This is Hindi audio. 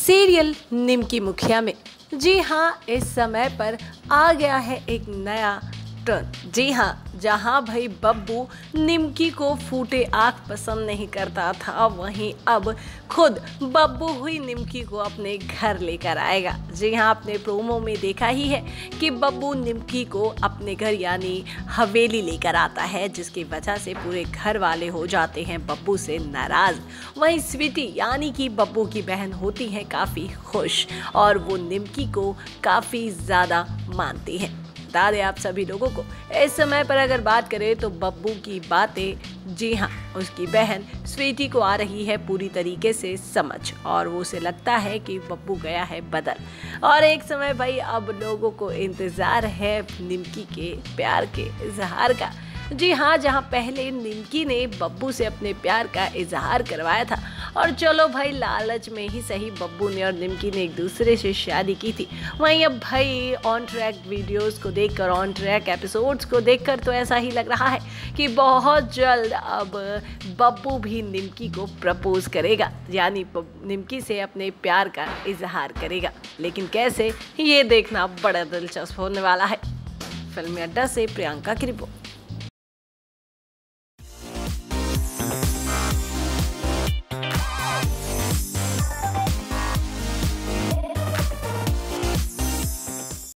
सीरियल निमकी मुखिया में जी हाँ इस समय पर आ गया है एक नया टर्न। जी हाँ, जहाँ भाई बब्बू निमकी को फूटे आँख पसंद नहीं करता था, वहीं अब खुद बब्बू हुई निमकी को अपने घर लेकर आएगा। जी हाँ, आपने प्रोमो में देखा ही है कि बब्बू निमकी को अपने घर यानी हवेली लेकर आता है, जिसकी वजह से पूरे घर वाले हो जाते हैं बब्बू से नाराज़। वहीं स्वीटी यानी कि बब्बू की बहन होती है काफ़ी खुश और वो निमकी को काफ़ी ज़्यादा मानती हैं। बता दें आप सभी लोगों को, इस समय पर अगर बात करें तो बब्बू की बातें जी हाँ उसकी बहन स्वीटी को आ रही है पूरी तरीके से समझ, और वो उसे लगता है कि बब्बू गया है बदल। और एक समय भाई अब लोगों को इंतज़ार है निमकी के प्यार के इजहार का। जी हाँ, जहाँ पहले निमकी ने बब्बू से अपने प्यार का इजहार करवाया था और चलो भाई लालच में ही सही बब्बू ने और निमकी ने एक दूसरे से शादी की थी, वहीं अब भाई ऑन ट्रैक वीडियोस को देखकर, ऑन ट्रैक एपिसोड्स को देखकर तो ऐसा ही लग रहा है कि बहुत जल्द अब बब्बू भी निमकी को प्रपोज करेगा, यानी निमकी से अपने प्यार का इजहार करेगा। लेकिन कैसे, ये देखना बड़ा दिलचस्प होने वाला है। फिल्मी अड्डा से प्रियंका की रिपोर्ट।